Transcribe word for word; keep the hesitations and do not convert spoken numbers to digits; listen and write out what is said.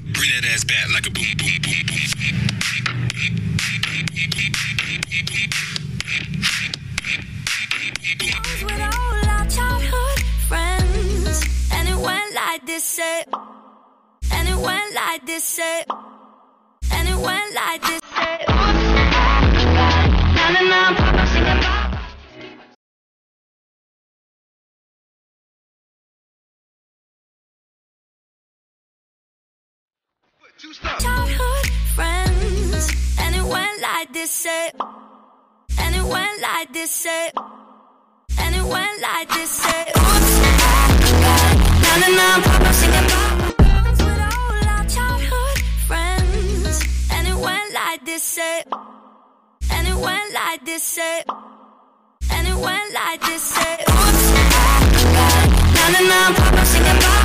Bring that ass back like a boom, boom, boom, boom, boom. With all our childhood friends, and it went like this, say, and it went like this, say, and it went like this, say. Na na na, Papa singing about. Childhood friends, and it went like this, say, and it went like this, say, and it went like this, say. Na na na, Papa singing about. With all our childhood friends, and it went like this, say, and it went like this, say, and it went like this, say. Na na na, Papa singing about.